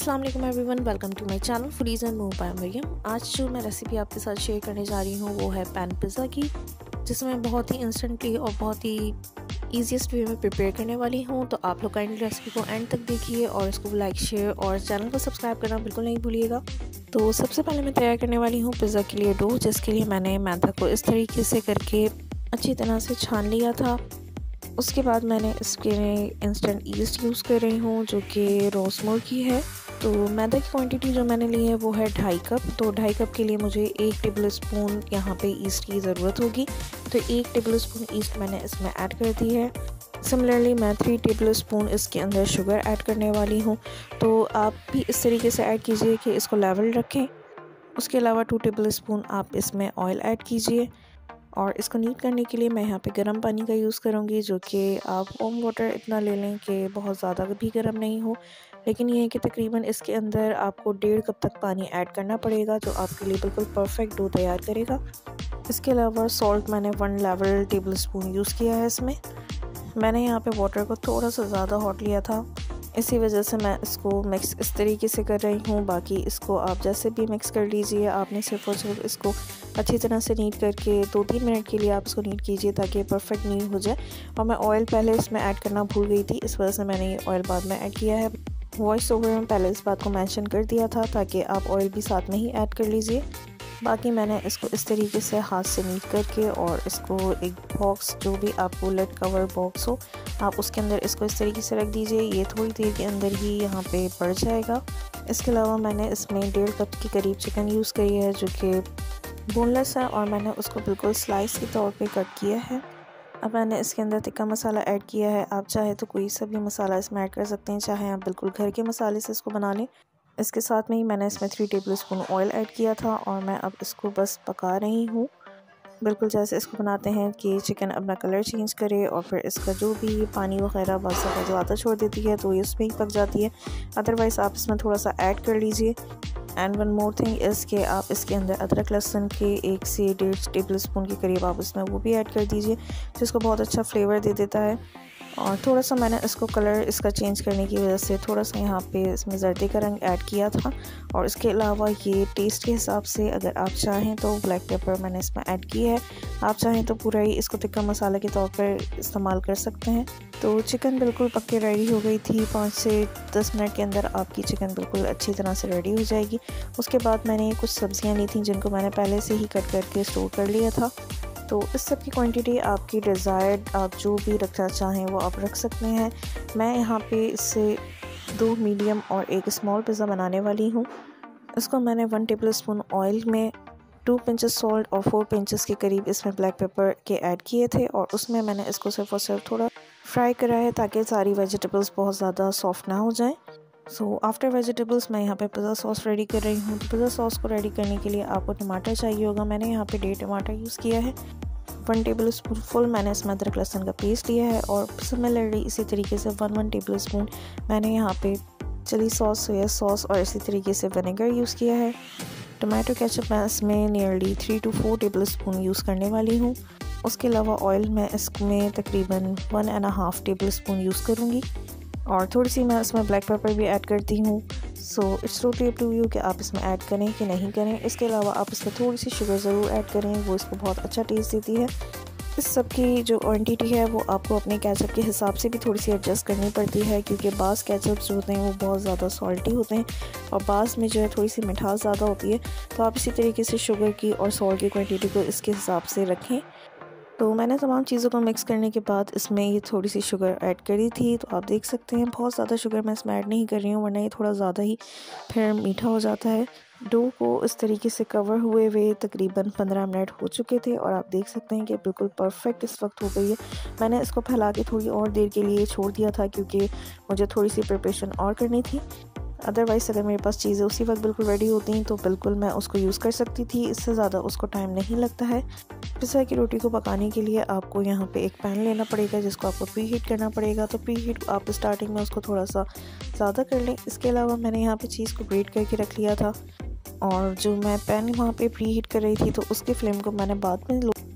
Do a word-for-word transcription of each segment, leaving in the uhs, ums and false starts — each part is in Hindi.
अस्सलाम वालेकुम everyone, welcome to my channel foodies and move by Maryam. आज जो मैं रेसिपी आपके साथ शेयर करने जा रही हूँ वो है पैन पिज़्ज़ा की, जिसमें बहुत ही इंस्टेंटली और बहुत ही ईजीएस्ट वे में प्रिपेयर करने वाली हूँ। तो आप लोग काइंडली रेसिपी को एंड तक देखिए और इसको लाइक शेयर और चैनल को सब्सक्राइब करना बिल्कुल नहीं भूलिएगा। तो सबसे पहले मैं तैयार करने वाली हूँ पिज़्ज़ा के लिए डो, जिसके लिए मैंने मैदा को इस तरीके से करके अच्छी तरह से छान लिया था। उसके बाद मैंने इसके इंस्टेंट ईस्ट यूज़ कर रही हूँ जो कि रोसमोर की है। तो मैदा की क्वांटिटी जो मैंने ली है वो है ढाई कप। तो ढाई कप के लिए मुझे एक टेबल स्पून यहाँ पे ईस्ट की ज़रूरत होगी। तो एक टेबल स्पून ईस्ट मैंने इसमें ऐड कर दी है। सिमिलरली मैं थ्री टेबल स्पून इसके अंदर शुगर ऐड करने वाली हूँ। तो आप भी इस तरीके से ऐड कीजिए कि इसको लेवल रखें। उसके अलावा टू टेबल स्पून आप इसमें ऑयल ऐड कीजिए और इसको नीट करने के लिए मैं यहाँ पे गर्म पानी का यूज़ करूँगी, जो कि आप वार्म वाटर इतना ले लें कि बहुत ज़्यादा भी गर्म नहीं हो, लेकिन ये है कि तकरीबन इसके अंदर आपको डेढ़ कप तक पानी ऐड करना पड़ेगा जो आपके लिए बिल्कुल परफेक्ट डो तैयार करेगा। इसके अलावा सॉल्ट मैंने one level tablespoon use किया है। इसमें मैंने यहाँ पे वाटर को थोड़ा सा ज़्यादा हॉट लिया था, इसी वजह से मैं इसको मिक्स इस तरीके से कर रही हूँ। बाकी इसको आप जैसे भी मिक्स कर लीजिए, आपने सिर्फ और सिर्फ इसको अच्छी तरह से नीट करके दो तीन मिनट के लिए आप इसको नीट कीजिए ताकि परफेक्ट नीट हो जाए। और मैं ऑयल पहले इसमें ऐड करना भूल गई थी, इस वजह से मैंने ये ऑयल बाद में ऐड किया है। वॉइस ओवर में पहले इस बात को मेंशन कर दिया था ताकि आप ऑयल भी साथ में ही ऐड कर लीजिए। बाकी मैंने इसको इस तरीके से हाथ से नीट करके और इसको एक बॉक्स, जो भी आपको लेड कवर बॉक्स हो, आप उसके अंदर इसको इस तरीके से रख दीजिए। ये थोड़ी देर के अंदर ही यहाँ पे पड़ जाएगा। इसके अलावा मैंने इसमें डेढ़ कप के करीब चिकन यूज़ करी है जो कि बोनलेस है और मैंने उसको बिल्कुल स्लाइस के तौर पे कट किया है। अब मैंने इसके अंदर तिक्का मसाला ऐड किया है। आप चाहे तो कोई सा भी मसाला इसमें ऐड कर सकते हैं, चाहे आप बिल्कुल घर के मसाले से इसको बना लें। इसके साथ में ही मैंने इसमें three tablespoon oil add किया था और मैं अब इसको बस पका रही हूँ, बिल्कुल जैसे इसको बनाते हैं कि चिकन अपना कलर चेंज करे और फिर इसका जो भी पानी वगैरह बस ज़्यादा छोड़ देती है तो ये इसमें ही पक जाती है। अदरवाइज़ आप इसमें थोड़ा सा ऐड कर लीजिए। And one more thing is कि आप इसके अंदर अदरक लहसुन के एक से डेढ़ टेबल स्पून के करीब आप इसमें वो भी ऐड कर दीजिए, जिसको बहुत अच्छा फ्लेवर दे देता है। और थोड़ा सा मैंने इसको कलर इसका चेंज करने की वजह से थोड़ा सा यहाँ पे इसमें जर्दे का रंग ऐड किया था। और इसके अलावा ये टेस्ट के हिसाब से अगर आप चाहें तो ब्लैक पेपर मैंने इसमें ऐड किया है। आप चाहें तो पूरा ही इसको टिक्का मसाला के तौर पर इस्तेमाल कर सकते हैं। तो चिकन बिल्कुल पक के रेडी हो गई थी। पाँच से दस मिनट के अंदर आपकी चिकन बिल्कुल अच्छी तरह से रेडी हो जाएगी। उसके बाद मैंने कुछ सब्जियाँ ली थी जिनको मैंने पहले से ही कट करके स्टोर कर लिया था। तो इस सब की क्वांटिटी आपकी डिज़ायर्ड, आप जो भी रखना चाहें वो आप रख सकते हैं। मैं यहाँ पे इससे दो मीडियम और एक स्मॉल पिज़्ज़ा बनाने वाली हूँ। इसको मैंने वन टेबल स्पून ऑयल में टू पिंचेस सॉल्ट और फोर पिंचेस के करीब इसमें ब्लैक पेपर के ऐड किए थे और उसमें मैंने इसको सिर्फ और सिर्फ थोड़ा फ्राई करा है ताकि सारी वेजिटेबल्स बहुत ज़्यादा सॉफ्ट ना हो जाएँ। सो आफ्टर वेजिटेबल्स मैं यहाँ पे पिज़्ज़ा सॉस रेडी कर रही हूँ। तो पिज़्ज़ा सॉस को रेडी करने के लिए आपको टमाटर चाहिए होगा। मैंने यहाँ पे डेढ़ टमाटर यूज़ किया है। वन टेबल स्पून फुल मैंने इसमें अदरक लहसुन का पेस्ट लिया है और सिमिलरली इसी तरीके से वन वन टेबल स्पून मैंने यहाँ पे चिली सॉस, सोया सॉस और इसी तरीके से विनेगर यूज़ किया है। टमाटो केचप मैं इसमें nearly three two four tablespoon use करने वाली हूँ। उसके अलावा ऑयल मैं इसमें तकरीबन one and half tablespoon use करूँगी और थोड़ी सी मैं इसमें ब्लैक पेपर भी ऐड करती हूँ। So it's totally up to you कि आप इसमें ऐड करें कि नहीं करें। इसके अलावा आप इसमें थोड़ी सी शुगर ज़रूर ऐड करें, वो इसको बहुत अच्छा टेस्ट देती है। इस सब की जो क्वांटिटी है वो आपको अपने केचप के हिसाब से भी थोड़ी सी एडजस्ट करनी पड़ती है, क्योंकि बास केचप्स जो होते हैं वो बहुत ज़्यादा सॉल्टी होते हैं और बास में जो है थोड़ी सी मिठास ज़्यादा होती है। तो आप इसी तरीके से शुगर की और सॉल्ट की क्वांटिटी को इसके हिसाब से रखें। तो मैंने तमाम चीज़ों को मिक्स करने के बाद इसमें ये थोड़ी सी शुगर ऐड करी थी। तो आप देख सकते हैं बहुत ज़्यादा शुगर मैं इसमें ऐड नहीं कर रही हूँ, वरना ये थोड़ा ज़्यादा ही फिर मीठा हो जाता है। डो को इस तरीके से कवर हुए हुए तकरीबन पंद्रह मिनट हो चुके थे और आप देख सकते हैं कि बिल्कुल परफेक्ट इस वक्त हो गई है। मैंने इसको फैला के थोड़ी और देर के लिए छोड़ दिया था क्योंकि मुझे थोड़ी सी प्रिपरेशन और करनी थी। अदरवाइज़ अगर मेरे पास चीज़ें उसी वक्त बिल्कुल रेडी होती तो बिल्कुल मैं उसको यूज़ कर सकती थी। इससे ज़्यादा उसको टाइम नहीं लगता है। पिज़्ज़ा की रोटी को पकाने के लिए आपको यहाँ पे एक पैन लेना पड़ेगा जिसको आपको प्री हीट करना पड़ेगा। तो प्री हीट आप स्टार्टिंग में उसको थोड़ा सा ज़्यादा कर लें। इसके अलावा मैंने यहाँ पे चीज़ को ग्रेट करके रख लिया था और जो मैं पैन वहाँ पे प्री हीट कर रही थी तो उसके फ्लेम को मैंने बाद में लो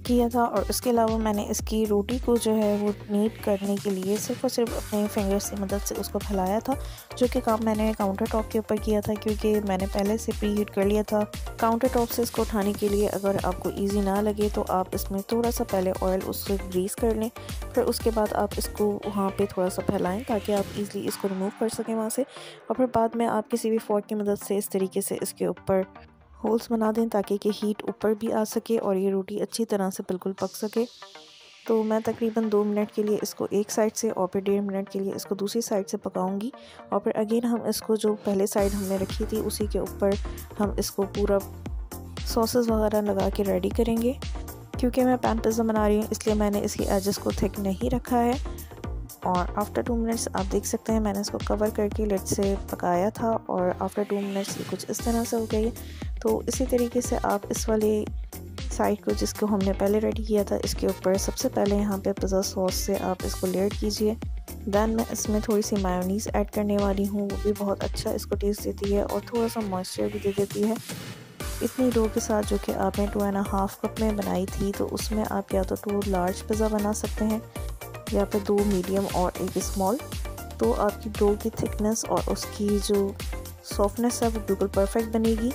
किया था। और उसके अलावा मैंने इसकी रोटी को जो है वो नीट करने के लिए सिर्फ और सिर्फ अपने फिंगर्स की मदद से उसको फैलाया था, जो कि काम मैंने काउंटर टॉप के ऊपर किया था क्योंकि मैंने पहले से प्री हीट कर लिया था। काउंटर टॉप से इसको उठाने के लिए अगर आपको ईजी ना लगे तो आप इसमें थोड़ा सा पहले ऑयल उससे ग्रीस कर लें, फिर उसके बाद आप इसको वहाँ पे थोड़ा सा फैलाएं ताकि आप इजीली इसको रिमूव कर सकें वहाँ से। और फिर बाद में आप किसी भी फोर्क की मदद से इस तरीके से इसके ऊपर होल्स बना दें ताकि कि हीट ऊपर भी आ सके और ये रोटी अच्छी तरह से बिल्कुल पक सके। तो मैं तकरीबन दो मिनट के लिए इसको एक साइड से और फिर डेढ़ मिनट के लिए इसको दूसरी साइड से पकाऊंगी। और फिर अगेन हम इसको जो पहले साइड हमने रखी थी उसी के ऊपर हम इसको पूरा सॉसेस वगैरह लगा के रेडी करेंगे। क्योंकि मैं पैन पिज़्ज़ा बना रही हूँ इसलिए मैंने इसकी एजेस को थिक नहीं रखा है। और आफ्टर टू मिनट्स आप देख सकते हैं मैंने इसको कवर करके लिड से पकाया था और आफ्टर टू मिनट्स ये कुछ इस तरह से हो गई है। तो इसी तरीके से आप इस वाले साइड को जिसको हमने पहले रेडी किया था इसके ऊपर सबसे पहले यहाँ पे पिज़्ज़ा सॉस से आप इसको लेयर कीजिए। दैन मैं इसमें थोड़ी सी मायोनीज़ ऐड करने वाली हूँ, वो भी बहुत अच्छा इसको टेस्ट देती है और थोड़ा सा मॉइस्चर भी दे देती है। इतनी डो के साथ जो कि आपने टू एंड हाफ कप में बनाई थी तो उसमें आप या तो टू लार्ज पिज़्ज़ा बना सकते हैं या फिर दो मीडियम और एक स्मॉल। तो आपकी डो की थिकनेस और उसकी जो सॉफ्टनेस है वो बिल्कुल परफेक्ट बनेगी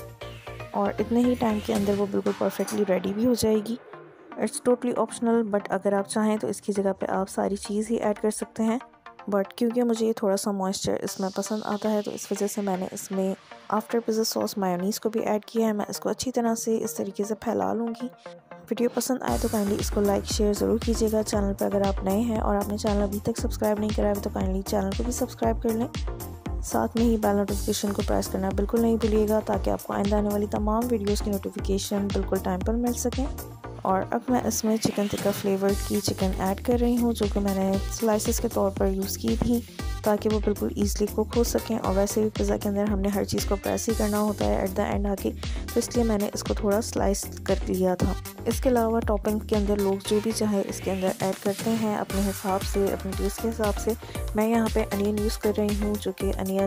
और इतने ही टाइम के अंदर वो बिल्कुल परफेक्टली रेडी भी हो जाएगी। इट्स टोटली ऑप्शनल, बट अगर आप चाहें तो इसकी जगह पे आप सारी चीज़ ही ऐड कर सकते हैं। बट क्योंकि मुझे ये थोड़ा सा मॉइस्चर इसमें पसंद आता है तो इस वजह से मैंने इसमें आफ्टर पिज़्ज़ा सॉस मायोनीज़ को भी ऐड किया है। मैं इसको अच्छी तरह से इस तरीके से फैला लूँगी। वीडियो पसंद आए तो काइंडली इसको लाइक शेयर ज़रूर कीजिएगा। चैनल पर अगर आप नए हैं और आपने चैनल अभी तक सब्सक्राइब नहीं करा है तो काइंडली चैनल को भी सब्सक्राइब कर लें। साथ में ही बेल नोटिफिकेशन को प्रेस करना बिल्कुल नहीं भूलिएगा ताकि आपको आइंदा आने वाली तमाम वीडियोस की नोटिफिकेशन बिल्कुल टाइम पर मिल सकें। और अब मैं इसमें चिकन टिक्का फ्लेवर की चिकन ऐड कर रही हूँ जो कि मैंने स्लाइसेस के तौर पर यूज़ की थी ताकि वो बिल्कुल ईज़िली कुक हो सकें। और वैसे भी पिज़्ज़ा के अंदर हमने हर चीज़ को प्रेस ही करना होता है एट द एंड आके, तो इसलिए मैंने इसको थोड़ा स्लाइस कर लिया था। इसके अलावा टॉपिंग के अंदर लोग जो भी चाहे इसके अंदर ऐड करते हैं अपने हिसाब से, अपने टेस्ट के हिसाब से। मैं यहाँ पे अनियन यूज़ कर रही हूँ जो कि अनियन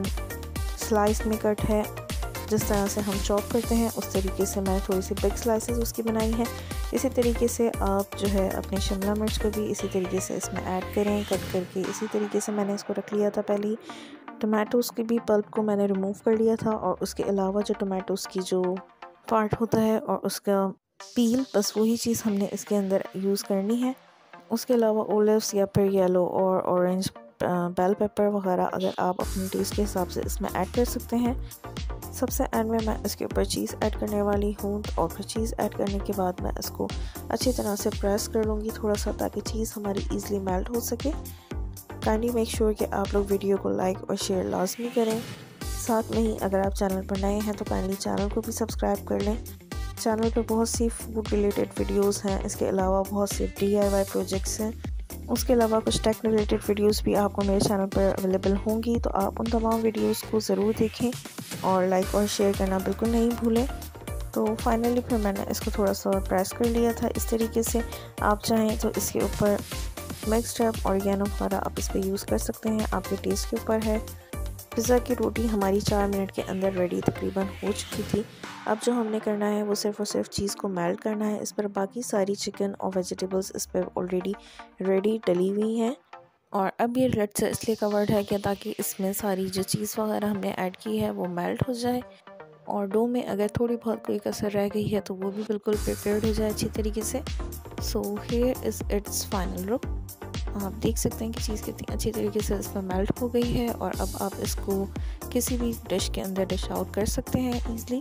स्लाइस में कट है। जिस तरह से हम चॉप करते हैं उस तरीके से मैं थोड़ी सी बिग स्लाइसेस उसकी बनाई है। इसी तरीके से आप जो है अपने शिमला मिर्च को भी इसी तरीके से इसमें ऐड करें कट करके। इसी तरीके से मैंने इसको रख लिया था। पहले ही टमाटोज़ की भी पल्प को मैंने रिमूव कर लिया था और उसके अलावा जो टमाटोज़ की जो पार्ट होता है और उसका पील, बस वही चीज़ हमने इसके अंदर यूज़ करनी है। उसके अलावा ओलिव्स या फिर येलो और ऑरेंज बेल पेपर वगैरह अगर आप अपने टेस्ट के हिसाब से इसमें ऐड कर सकते हैं। सबसे एंड में मैं इसके ऊपर चीज़ ऐड करने वाली हूँ और फिर चीज़ ऐड करने के बाद मैं इसको अच्छी तरह से प्रेस कर लूँगी थोड़ा सा ताकि चीज़ हमारी ईज़िली मेल्ट हो सके। काइंडली मेक श्योर कि आप लोग वीडियो को लाइक और शेयर लाजमी करें। साथ में ही अगर आप चैनल पर नए हैं तो काइंडली चैनल को भी सब्सक्राइब कर लें। चैनल पर बहुत सी फूड रिलेटेड वीडियोस हैं, इसके अलावा बहुत से डी आई वाई प्रोजेक्ट्स हैं। उसके अलावा कुछ टेक रिलेटेड वीडियोस भी आपको मेरे चैनल पर अवेलेबल होंगी, तो आप उन तमाम वीडियोस को ज़रूर देखें और लाइक और शेयर करना बिल्कुल नहीं भूलें। तो फाइनली फिर मैंने इसको थोड़ा सा प्रेस कर लिया था इस तरीके से। आप चाहें तो इसके ऊपर मिक्स्ड हर्ब और ऑरिगेनो वगैरह आप इस पर यूज़ कर सकते हैं, आपके टेस्ट के ऊपर है। पिज़्ज़ा की रोटी हमारी चार मिनट के अंदर रेडी तकरीबन हो चुकी थी। अब जो हमने करना है वो सिर्फ और सिर्फ चीज़ को मेल्ट करना है। इस पर बाकी सारी चिकन और वेजिटेबल्स इस पर ऑलरेडी रेडी डली हुई हैं। और अब ये लिड से इसलिए कवर्ड है कि ताकि इसमें सारी जो चीज़ वगैरह हमने ऐड की है वो मेल्ट हो जाए और डो में अगर थोड़ी बहुत कोई कसर रह गई है तो वो भी बिल्कुल प्रिपेयर्ड हो जाए अच्छी तरीके से। So here is it's final look. आप देख सकते हैं कि चीज़ कितनी अच्छी तरीके से इसमें मेल्ट हो गई है और अब आप इसको किसी भी डिश के अंदर डिश आउट कर सकते हैं ईज़िली।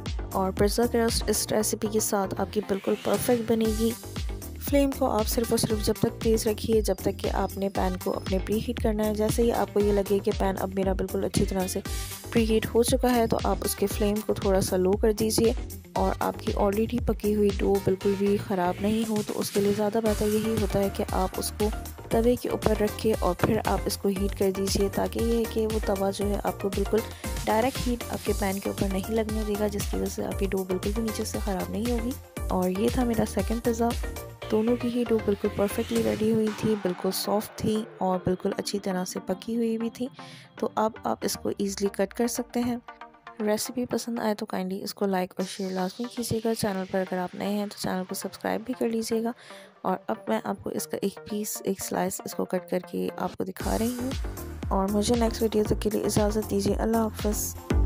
और पिज़्ज़ा क्रस्ट इस रेसिपी के साथ आपकी बिल्कुल परफेक्ट बनेगी। फ्लेम को आप सिर्फ और सिर्फ जब तक तेज़ रखिए जब तक कि आपने पैन को अपने प्री हीट करना है। जैसे ही आपको ये लगे कि पैन अब मेरा बिल्कुल अच्छी तरह से प्री हीट हो चुका है तो आप उसके फ्लेम को थोड़ा सा लो कर दीजिए। और आपकी ऑलरेडी पकी हुई डो बिल्कुल भी ख़राब नहीं हो तो उसके लिए ज़्यादा बेहतर यही होता है कि आप उसको तवे के ऊपर रख के और फिर आप इसको हीट कर दीजिए, ताकि ये है कि वो तवा जो है आपको बिल्कुल डायरेक्ट हीट आपके पैन के ऊपर नहीं लगने देगा, जिसकी वजह से आपकी डो बिल्कुल भी नीचे से ख़राब नहीं होगी। और ये था मेरा सेकंड पिज़्ज़ा। दोनों की ही डो बिल्कुल परफेक्टली रेडी हुई थी, बिल्कुल सॉफ्ट थी और बिल्कुल अच्छी तरह से पकी हुई भी थी। तो अब आप इसको ईज़िली कट कर सकते हैं। रेसिपी पसंद आए तो काइंडली इसको लाइक और शेयर लाजमी कीजिएगा। चैनल पर अगर आप नए हैं तो चैनल को सब्सक्राइब भी कर लीजिएगा। और अब मैं आपको इसका एक पीस एक स्लाइस इसको कट करके आपको दिखा रही हूँ। और मुझे नेक्स्ट वीडियो तक के लिए इजाज़त दीजिए। अल्लाह हाफ़िज़।